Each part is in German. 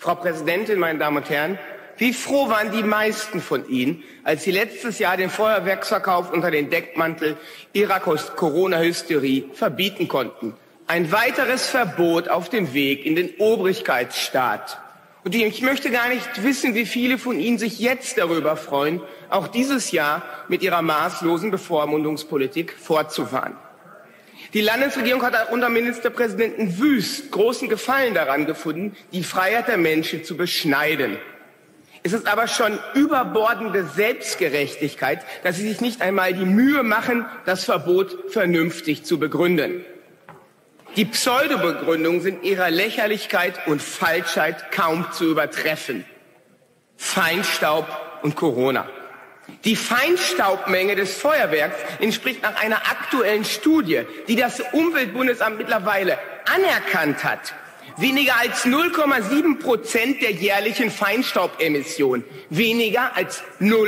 Frau Präsidentin, meine Damen und Herren, wie froh waren die meisten von Ihnen, als Sie letztes Jahr den Feuerwerksverkauf unter den Deckmantel Ihrer Corona-Hysterie verbieten konnten. Ein weiteres Verbot auf dem Weg in den Obrigkeitsstaat. Und ich möchte gar nicht wissen, wie viele von Ihnen sich jetzt darüber freuen, auch dieses Jahr mit ihrer maßlosen Bevormundungspolitik fortzufahren. Die Landesregierung hat unter Ministerpräsidenten Wüst großen Gefallen daran gefunden, die Freiheit der Menschen zu beschneiden. Es ist aber schon überbordende Selbstgerechtigkeit, dass Sie sich nicht einmal die Mühe machen, das Verbot vernünftig zu begründen. Die Pseudobegründungen sind ihrer Lächerlichkeit und Falschheit kaum zu übertreffen. Feinstaub und Corona. Die Feinstaubmenge des Feuerwerks entspricht nach einer aktuellen Studie, die das Umweltbundesamt mittlerweile anerkannt hat, weniger als 0,7% der jährlichen Feinstaubemissionen. Weniger als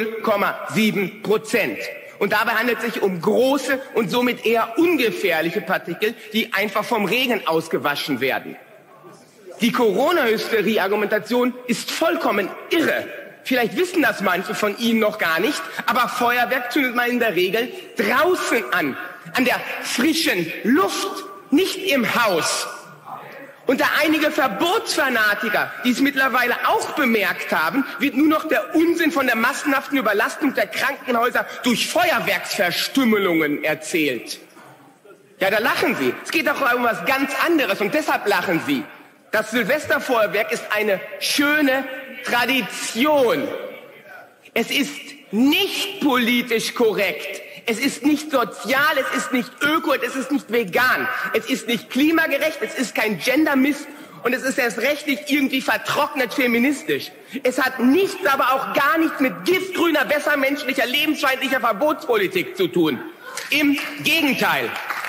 0,7%. Und dabei handelt es sich um große und somit eher ungefährliche Partikel, die einfach vom Regen ausgewaschen werden. Die Corona-Hysterie-Argumentation ist vollkommen irre. Vielleicht wissen das manche von Ihnen noch gar nicht, aber Feuerwerk zündet man in der Regel draußen an der frischen Luft, nicht im Haus. Und da einige Verbotsfanatiker dies mittlerweile auch bemerkt haben, wird nur noch der Unsinn von der massenhaften Überlastung der Krankenhäuser durch Feuerwerksverstümmelungen erzählt. Ja, da lachen Sie. Es geht doch um was ganz anderes und deshalb lachen Sie. Das Silvesterfeuerwerk ist eine schöne Tradition. Es ist nicht politisch korrekt. Es ist nicht sozial, es ist nicht öko, es ist nicht vegan. Es ist nicht klimagerecht, es ist kein Gendermist und es ist erst recht nicht irgendwie vertrocknet feministisch. Es hat nichts, aber auch gar nichts mit giftgrüner, bessermenschlicher, lebensfeindlicher Verbotspolitik zu tun. Im Gegenteil.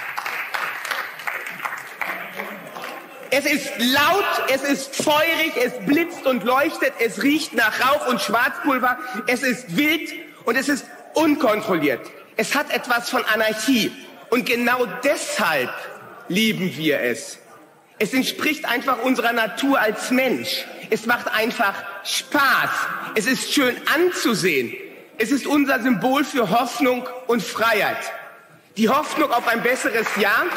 Es ist laut, es ist feurig, es blitzt und leuchtet, es riecht nach Rauch und Schwarzpulver, es ist wild und es ist unkontrolliert. Es hat etwas von Anarchie. Und genau deshalb lieben wir es. Es entspricht einfach unserer Natur als Mensch. Es macht einfach Spaß. Es ist schön anzusehen. Es ist unser Symbol für Hoffnung und Freiheit. Die Hoffnung auf ein besseres Jahr.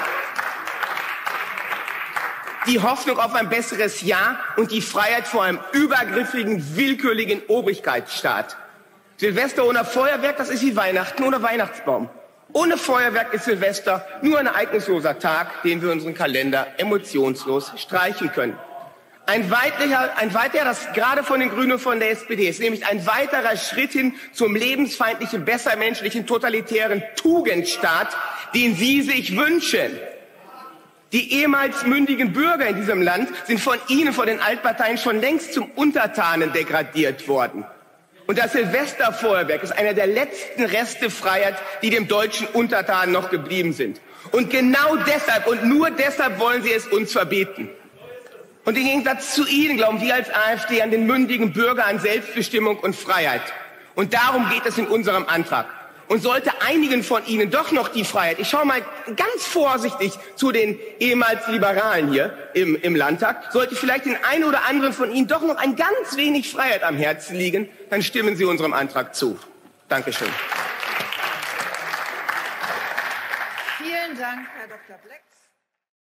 Die Hoffnung auf ein besseres Jahr und die Freiheit vor einem übergriffigen, willkürlichen Obrigkeitsstaat. Silvester ohne Feuerwerk, das ist wie Weihnachten ohne Weihnachtsbaum. Ohne Feuerwerk ist Silvester nur ein ereignisloser Tag, den wir unseren Kalender emotionslos streichen können. Ein weiterer, das gerade von den Grünen und von der SPD ist, nämlich ein weiterer Schritt hin zum lebensfeindlichen, bessermenschlichen, totalitären Tugendstaat, den Sie sich wünschen. Die ehemals mündigen Bürger in diesem Land sind von Ihnen, von den Altparteien, schon längst zum Untertanen degradiert worden. Und das Silvesterfeuerwerk ist einer der letzten Reste Freiheit, die dem deutschen Untertanen noch geblieben sind. Und genau deshalb und nur deshalb wollen Sie es uns verbieten. Und im Gegensatz zu Ihnen glauben wir als AfD an den mündigen Bürger, an Selbstbestimmung und Freiheit. Und darum geht es in unserem Antrag. Und sollte einigen von Ihnen doch noch die Freiheit, ich schaue mal ganz vorsichtig zu den ehemals Liberalen hier im Landtag, sollte vielleicht den einen oder anderen von Ihnen doch noch ein ganz wenig Freiheit am Herzen liegen, dann stimmen Sie unserem Antrag zu. Dankeschön. Vielen Dank, Herr Dr. Bleck.